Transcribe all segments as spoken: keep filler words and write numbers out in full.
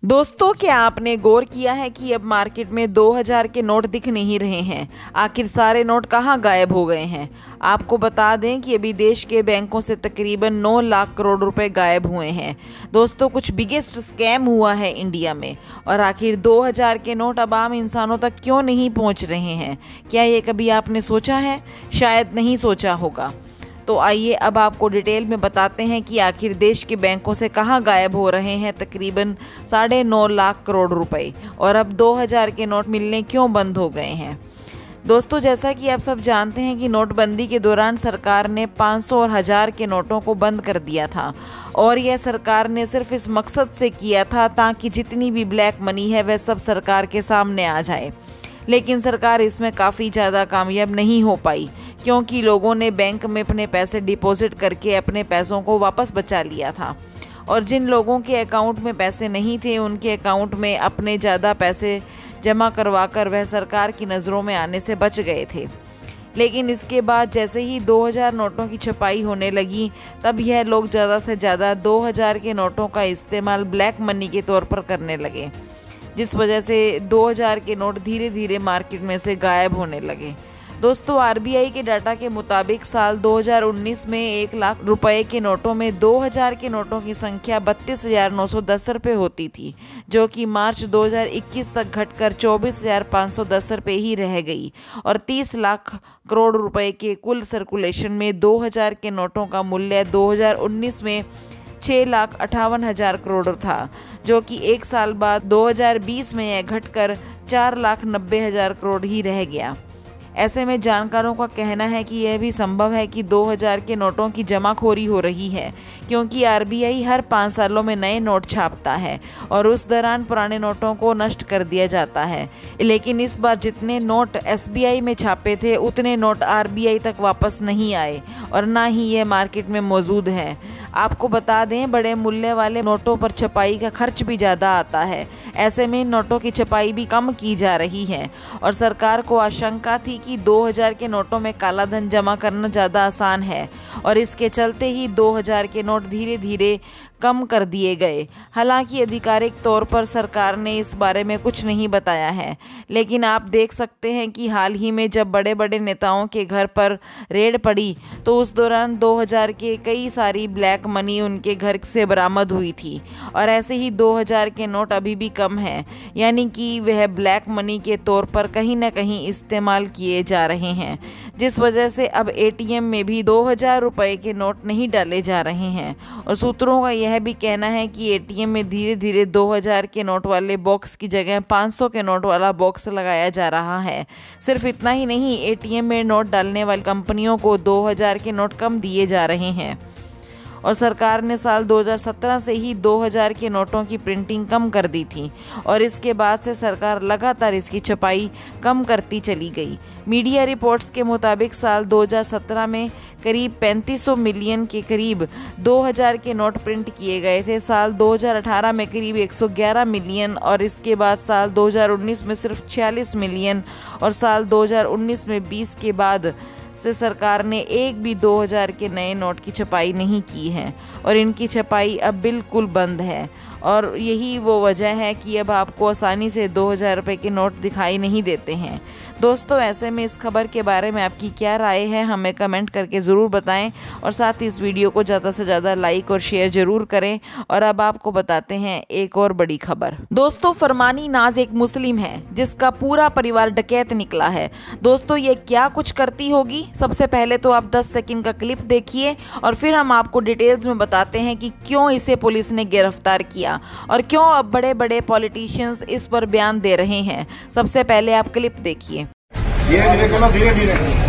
दोस्तों, क्या आपने गौर किया है कि अब मार्केट में दो हज़ार के नोट दिख नहीं रहे हैं। आखिर सारे नोट कहां गायब हो गए हैं। आपको बता दें कि अभी देश के बैंकों से तकरीबन नौ लाख करोड़ रुपए गायब हुए हैं। दोस्तों, कुछ बिगेस्ट स्कैम हुआ है इंडिया में। और आखिर दो हज़ार के नोट अब आम इंसानों तक क्यों नहीं पहुंच रहे हैं? क्या ये कभी आपने सोचा है? शायद नहीं सोचा होगा। तो आइए अब आपको डिटेल में बताते हैं कि आखिर देश के बैंकों से कहां गायब हो रहे हैं तकरीबन साढ़े नौ लाख करोड़ रुपए, और अब दो हज़ार के नोट मिलने क्यों बंद हो गए हैं। दोस्तों, जैसा कि आप सब जानते हैं कि नोटबंदी के दौरान सरकार ने पाँच सौ और हज़ार के नोटों को बंद कर दिया था, और यह सरकार ने सिर्फ इस मकसद से किया था ताकि जितनी भी ब्लैक मनी है वह सब सरकार के सामने आ जाए। लेकिन सरकार इसमें काफ़ी ज़्यादा कामयाब नहीं हो पाई, क्योंकि लोगों ने बैंक में अपने पैसे डिपॉजिट करके अपने पैसों को वापस बचा लिया था, और जिन लोगों के अकाउंट में पैसे नहीं थे उनके अकाउंट में अपने ज़्यादा पैसे जमा करवाकर वह सरकार की नज़रों में आने से बच गए थे। लेकिन इसके बाद जैसे ही दो हज़ार नोटों की छपाई होने लगी, तब यह लोग ज़्यादा से ज़्यादा दो हज़ार के नोटों का इस्तेमाल ब्लैक मनी के तौर पर करने लगे, जिस वजह से दो हज़ार के नोट धीरे धीरे मार्केट में से गायब होने लगे। दोस्तों, आरबीआई के डाटा के मुताबिक साल दो हज़ार उन्नीस में एक लाख रुपए के नोटों में दो हज़ार के नोटों की संख्या बत्तीस हज़ार नौ सौ दस रुपये होती थी, जो कि मार्च दो हज़ार इक्कीस तक घटकर चौबीस हज़ार पाँच सौ दस रुपये ही रह गई। और तीस लाख करोड़ रुपए के कुल सर्कुलेशन में दो हज़ार के नोटों का मूल्य दो हज़ार उन्नीस में छः लाख अट्ठावन हज़ार करोड़ था, जो कि एक साल बाद दो हज़ार बीस में यह घटकर चार लाख नब्बे हज़ार करोड़ ही रह गया। ऐसे में जानकारों का कहना है कि यह भी संभव है कि दो हज़ार के नोटों की जमाखोरी हो रही है, क्योंकि आरबीआई हर पाँच सालों में नए नोट छापता है और उस दौरान पुराने नोटों को नष्ट कर दिया जाता है। लेकिन इस बार जितने नोट एसबीआई में छापे थे उतने नोट आरबीआई तक वापस नहीं आए, और ना ही यह मार्केट में मौजूद है। आपको बता दें, बड़े मूल्य वाले नोटों पर छपाई का खर्च भी ज़्यादा आता है। ऐसे में नोटों की छपाई भी कम की जा रही है, और सरकार को आशंका थी कि दो हज़ार के नोटों में काला धन जमा करना ज़्यादा आसान है, और इसके चलते ही दो हज़ार के नोट धीरे धीरे कम कर दिए गए। हालांकि आधिकारिक तौर पर सरकार ने इस बारे में कुछ नहीं बताया है, लेकिन आप देख सकते हैं कि हाल ही में जब बड़े बड़े नेताओं के घर पर रेड पड़ी तो उस दौरान दो हज़ार के कई सारी ब्लैक मनी उनके घर से बरामद हुई थी, और ऐसे ही दो हज़ार के नोट अभी भी कम हैं, यानी कि वह ब्लैक मनी के तौर पर कहीं ना कहीं इस्तेमाल किए जा रहे हैं, जिस वजह से अब एटीएम में भी दो हज़ार रुपये के नोट नहीं डाले जा रहे हैं। और सूत्रों का यह भी कहना है कि एटीएम में धीरे धीरे दो हज़ार के नोट वाले बॉक्स की जगह पाँच सौ के नोट वाला बॉक्स लगाया जा रहा है। सिर्फ इतना ही नहीं, एटीएम में नोट डालने वाली कंपनियों को दो हज़ार के नोट कम दिए जा रहे हैं, और सरकार ने साल दो हज़ार सत्रह से ही दो हज़ार के नोटों की प्रिंटिंग कम कर दी थी, और इसके बाद से सरकार लगातार इसकी छपाई कम करती चली गई। मीडिया रिपोर्ट्स के मुताबिक साल दो हज़ार सत्रह में करीब पैंतीस सौ मिलियन के करीब दो हज़ार के नोट प्रिंट किए गए थे। साल दो हज़ार अठारह में करीब एक सौ ग्यारह मिलियन, और इसके बाद साल दो हज़ार उन्नीस में सिर्फ छियालीस मिलियन, और साल दो हज़ार उन्नीस में बीस के बाद से सरकार ने एक भी दो हज़ार के नए नोट की छपाई नहीं की है, और इनकी छपाई अब बिल्कुल बंद है। और यही वो वजह है कि अब आपको आसानी से दो हज़ार रुपये के नोट दिखाई नहीं देते हैं। दोस्तों, ऐसे में इस खबर के बारे में आपकी क्या राय है, हमें कमेंट करके ज़रूर बताएं, और साथ ही इस वीडियो को ज़्यादा से ज़्यादा लाइक और शेयर ज़रूर करें। और अब आपको बताते हैं एक और बड़ी खबर। दोस्तों, फरमानी नाज एक मुस्लिम है जिसका पूरा परिवार डकैत निकला है। दोस्तों, ये क्या कुछ करती होगी? सबसे पहले तो आप दस सेकंड का क्लिप देखिए, और फिर हम आपको डिटेल्स में बताते हैं कि क्यों इसे पुलिस ने गिरफ्तार किया, और क्यों अब बड़े बड़े पॉलिटिशियंस इस पर बयान दे रहे हैं। सबसे पहले आप क्लिप देखिए। धीरे धीरे चलो, धीरे धीरे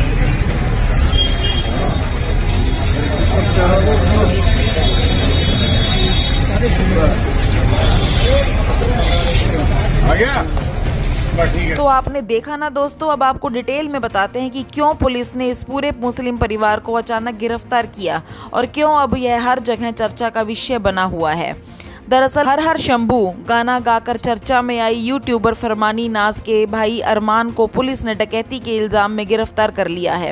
आ गया। तो आपने देखा ना दोस्तों, अब आपको डिटेल में बताते हैं कि क्यों पुलिस ने इस पूरे मुस्लिम परिवार को अचानक गिरफ्तार किया, और क्यों अब यह हर जगह चर्चा का विषय बना हुआ है। दरअसल हर हर शंभू गाना गाकर चर्चा में आई यूट्यूबर फरमानी नाज के भाई अरमान को पुलिस ने डकैती के इल्ज़ाम में गिरफ्तार कर लिया है।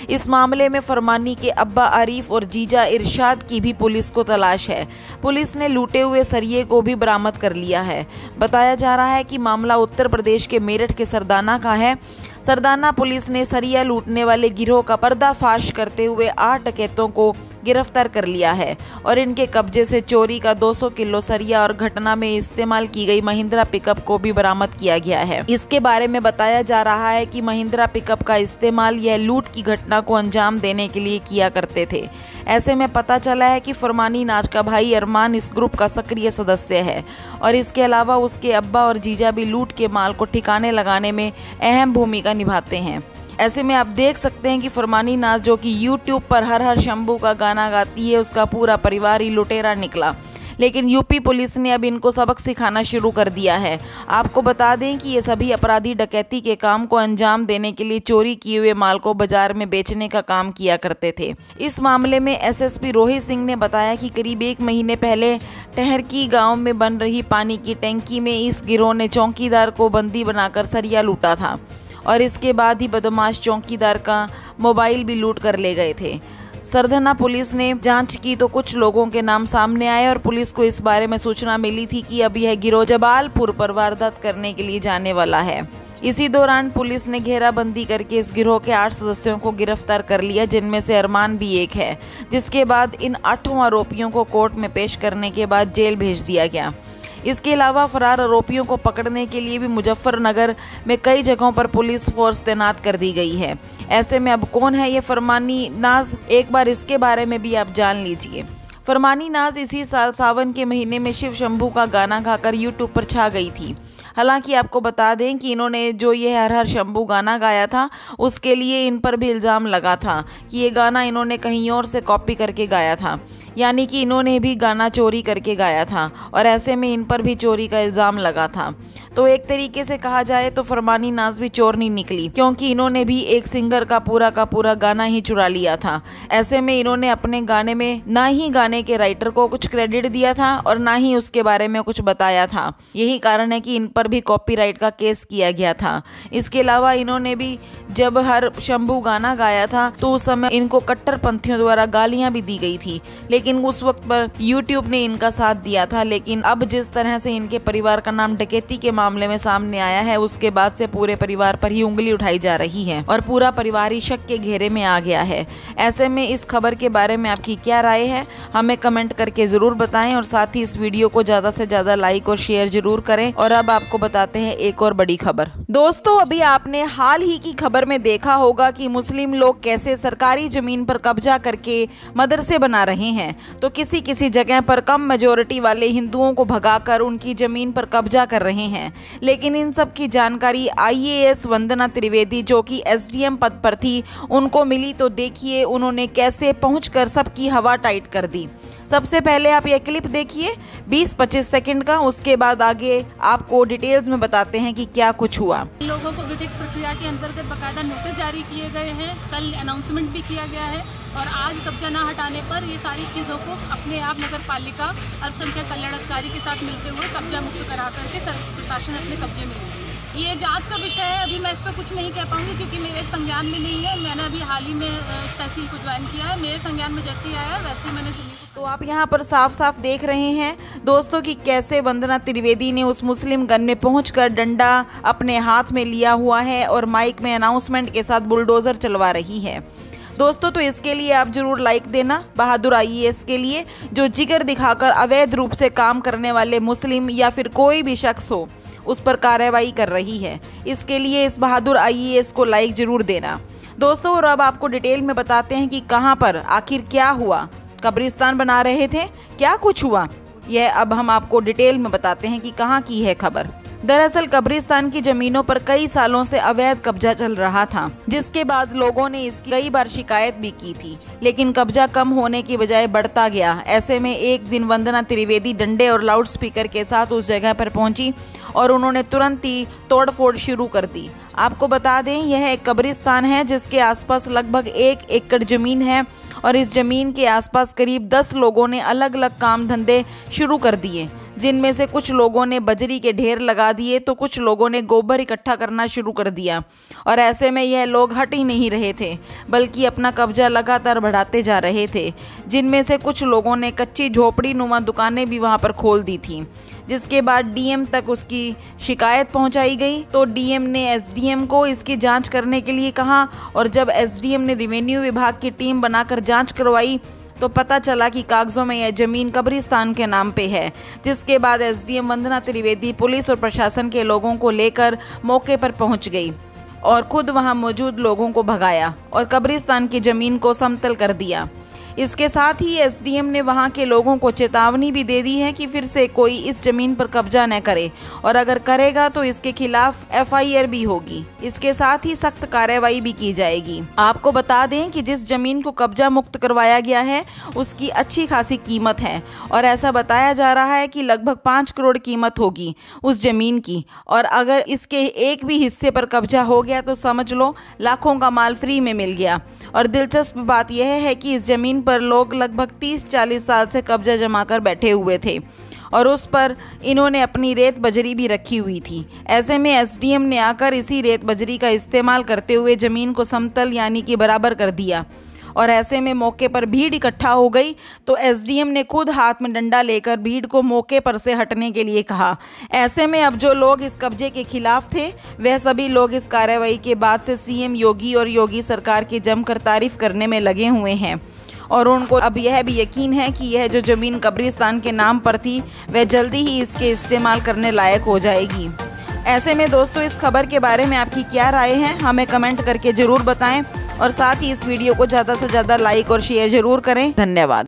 इस मामले में फरमानी के अब्बा आरिफ और जीजा इरशाद की भी पुलिस को तलाश है। पुलिस ने लूटे हुए सरिये को भी बरामद कर लिया है। बताया जा रहा है कि मामला उत्तर प्रदेश के मेरठ के सरदाना का है। सरदाना पुलिस ने सरिया लूटने वाले गिरोह का पर्दाफाश करते हुए आठ डकैतों को गिरफ्तार कर लिया है और इनके कब्जे से चोरी का दो सौ किलो सरिया और घटना में इस्तेमाल की गई महिंद्रा पिकअप को भी बरामद किया गया है। इसके बारे में बताया जा रहा है कि महिंद्रा पिकअप का इस्तेमाल यह लूट की घटना को अंजाम देने के लिए किया करते थे। ऐसे में पता चला है कि फरमानी नाज का भाई अरमान इस ग्रुप का सक्रिय सदस्य है और इसके अलावा उसके अब्बा और जीजा भी लूट के माल को ठिकाने लगाने में अहम भूमिका निभाते हैं। ऐसे में आप देख सकते हैं कि फरमानी नाज जो कि यूट्यूब पर हर हर शंभू का गाना गाती है, उसका पूरा परिवार ही लुटेरा निकला। लेकिन यूपी पुलिस ने अब इनको सबक सिखाना शुरू कर दिया है। आपको बता दें कि ये सभी अपराधी डकैती के काम को अंजाम देने के लिए चोरी किए हुए माल को बाजार में बेचने का काम किया करते थे। इस मामले में एसएसपी रोहित सिंह ने बताया कि करीब एक महीने पहले टहरकी गांव में बन रही पानी की टंकी में इस गिरोह ने चौकीदार को बंदी बनाकर सरिया लूटा था और इसके बाद ही बदमाश चौकीदार का मोबाइल भी लूट कर ले गए थे। सरधना पुलिस ने जांच की तो कुछ लोगों के नाम सामने आए और पुलिस को इस बारे में सूचना मिली थी कि अब यह गिरोह जबालपुर पर वारदात करने के लिए जाने वाला है। इसी दौरान पुलिस ने घेराबंदी करके इस गिरोह के आठ सदस्यों को गिरफ्तार कर लिया, जिनमें से अरमान भी एक है, जिसके बाद इन आठों आरोपियों को कोर्ट में पेश करने के बाद जेल भेज दिया गया। इसके अलावा फरार आरोपियों को पकड़ने के लिए भी मुजफ्फरनगर में कई जगहों पर पुलिस फोर्स तैनात कर दी गई है। ऐसे में अब कौन है ये फरमानी नाज, एक बार इसके बारे में भी आप जान लीजिए। फरमानी नाज इसी साल सावन के महीने में शिव शंभू का गाना गाकर यूट्यूब पर छा गई थी। हालांकि आपको बता दें कि इन्होंने जो ये हर हर शंभू गाना गाया था, उसके लिए इन पर भी इल्ज़ाम लगा था कि ये गाना इन्होंने कहीं और से कॉपी करके गाया था, यानी कि इन्होंने भी गाना चोरी करके गाया था और ऐसे में इन पर भी चोरी का इल्ज़ाम लगा था। तो एक तरीके से कहा जाए तो फरमानी नाज भी चोर नहीं निकली, क्योंकि इन्होंने भी एक सिंगर का पूरा का पूरा गाना ही चुरा लिया था। ऐसे में इन्होंने अपने गाने में ना ही गाने के राइटर को कुछ क्रेडिट दिया था और ना ही उसके बारे में कुछ बताया था। यही कारण है कि इन पर भी कॉपीराइट का केस किया गया था। इसके अलावा इन्होंने भी जब हर शंभू गाना गाया था तो उस समय इनको कट्टरपंथियों द्वारा गालियां भी दी गई थी, लेकिन उस वक्त पर यूट्यूब ने इनका साथ दिया था। लेकिन अब जिस तरह से इनके परिवार का नाम डकैती के मामले में सामने आया है, उसके बाद से पूरे परिवार पर ही उंगली उठाई जा रही है और पूरा परिवार ही शक के घेरे में आ गया है। ऐसे में इस खबर के बारे में आपकी क्या राय है, हमें कमेंट करके जरूर बताएं और साथ ही इस वीडियो को ज्यादा से ज्यादा लाइक और शेयर जरूर करें। और अब आपको बताते हैं एक और बड़ी खबर। दोस्तों, अभी आपने हाल ही की खबर में देखा होगा कि मुस्लिम लोग कैसे सरकारी जमीन पर कब्जा करके मदरसे बना रहे हैं, तो किसी किसी जगह पर कम मेजोरिटी वाले हिंदुओं को भगाकर उनकी जमीन पर कब्जा कर रहे हैं। लेकिन इन सब की जानकारी आईएएस वंदना त्रिवेदी, जो कि एसडीएम पद पर थी, उनको मिली। तो देखिए उन्होंने कैसे पहुंचकर सबकी हवा टाइट कर दी। सबसे पहले आप ये क्लिप देखिए बीस पच्चीस सेकंड का, उसके बाद आगे आपको डिटेल्स में बताते हैं कि क्या कुछ हुआ। लोगों को विधिक प्रक्रिया के अंतर्गत बकायदा नोटिस जारी किए गए हैं, कल अनाउंसमेंट भी किया गया है और आज कब्जा न हटाने पर ये सारी चीज़ों को अपने आप नगर पालिका अल्पसंख्यक कल्याण अधिकारी के साथ मिलते हुए कब्जा मुक्त करा करके प्रशासन अपने कब्जे में लेंगे। ये जांच का विषय है, अभी मैं इस पर कुछ नहीं कह पाऊंगी क्योंकि मेरे संज्ञान में नहीं है। मैंने अभी हाल ही में इस तहसील को ज्वाइन किया है, मेरे संज्ञान में जैसे ही आया वैसे ही मैंने जमीन को। तो आप यहाँ पर साफ साफ देख रहे हैं दोस्तों कि कैसे वंदना त्रिवेदी ने उस मुस्लिम गन में पहुंचकर डंडा अपने हाथ में लिया हुआ है और माइक में अनाउंसमेंट के साथ बुलडोजर चलवा रही है। दोस्तों, तो इसके लिए आप जरूर लाइक देना बहादुर आईएएस के लिए, जो जिगर दिखाकर अवैध रूप से काम करने वाले मुस्लिम या फिर कोई भी शख्स हो उस पर कार्रवाई कर रही है। इसके लिए इस बहादुर आईएएस को लाइक जरूर देना दोस्तों। और अब आपको डिटेल में बताते हैं कि कहां पर आखिर क्या हुआ। कब्रिस्तान बना रहे थे, क्या कुछ हुआ, यह अब हम आपको डिटेल में बताते हैं कि कहां की है खबर। दरअसल कब्रिस्तान की जमीनों पर कई सालों से अवैध कब्जा चल रहा था, जिसके बाद लोगों ने इसकी कई बार शिकायत भी की थी, लेकिन कब्जा कम होने की बजाय बढ़ता गया। ऐसे में एक दिन वंदना त्रिवेदी डंडे और लाउडस्पीकर के साथ उस जगह पर पहुंची और उन्होंने तुरंत ही तोड़फोड़ शुरू कर दी। आपको बता दें यह एक कब्रिस्तान है जिसके आसपास लगभग एक एकड़ जमीन है और इस जमीन के आसपास करीब दस लोगों ने अलग अलग काम धंधे शुरू कर दिए, जिनमें से कुछ लोगों ने बजरी के ढेर लगा दिए तो कुछ लोगों ने गोबर इकट्ठा करना शुरू कर दिया। और ऐसे में यह लोग हट ही नहीं रहे थे, बल्कि अपना कब्जा लगातार बढ़ाते जा रहे थे। जिनमें से कुछ लोगों ने कच्ची झोपड़ी नुमा दुकानें भी वहां पर खोल दी थीं। जिसके बाद डीएम तक उसकी शिकायत पहुंचाई गई तो डीएम ने एसडीएम को इसकी जांच करने के लिए कहा। और जब एसडीएम ने रेवेन्यू विभाग की टीम बनाकर जांच करवाई तो पता चला कि कागजों में यह जमीन कब्रिस्तान के नाम पे है। जिसके बाद एसडीएम वंदना त्रिवेदी पुलिस और प्रशासन के लोगों को लेकर मौके पर पहुंच गई और खुद वहां मौजूद लोगों को भगाया और कब्रिस्तान की जमीन को समतल कर दिया। इसके साथ ही एसडीएम ने वहां के लोगों को चेतावनी भी दे दी है कि फिर से कोई इस जमीन पर कब्जा न करे और अगर करेगा तो इसके खिलाफ एफआईआर भी होगी। इसके साथ ही सख्त कार्रवाई भी की जाएगी। आपको बता दें कि जिस जमीन को कब्जा मुक्त करवाया गया है उसकी अच्छी खासी कीमत है और ऐसा बताया जा रहा है कि लगभग पाँच करोड़ कीमत होगी उस जमीन की। और अगर इसके एक भी हिस्से पर कब्जा हो गया तो समझ लो लाखों का माल फ्री में मिल गया। और दिलचस्प बात यह है कि इस जमीन पर लोग लगभग तीस चालीस साल से कब्जा जमा कर बैठे हुए थे और उस पर इन्होंने अपनी रेत बजरी भी रखी हुई थी। ऐसे में एसडीएम ने आकर इसी रेत बजरी का इस्तेमाल करते हुए ज़मीन को समतल यानी कि बराबर कर दिया। और ऐसे में मौके पर भीड़ इकट्ठा हो गई तो एसडीएम ने खुद हाथ में डंडा लेकर भीड़ को मौके पर से हटने के लिए कहा। ऐसे में अब जो लोग इस कब्जे के खिलाफ थे वह सभी लोग इस कार्रवाई के बाद से सीएम योगी और योगी सरकार की जमकर तारीफ करने में लगे हुए हैं और उनको अब यह भी यकीन है कि यह जो ज़मीन कब्रिस्तान के नाम पर थी वह जल्दी ही इसके इस्तेमाल करने लायक हो जाएगी। ऐसे में दोस्तों इस खबर के बारे में आपकी क्या राय है हमें कमेंट करके ज़रूर बताएं और साथ ही इस वीडियो को ज़्यादा से ज़्यादा लाइक और शेयर ज़रूर करें। धन्यवाद।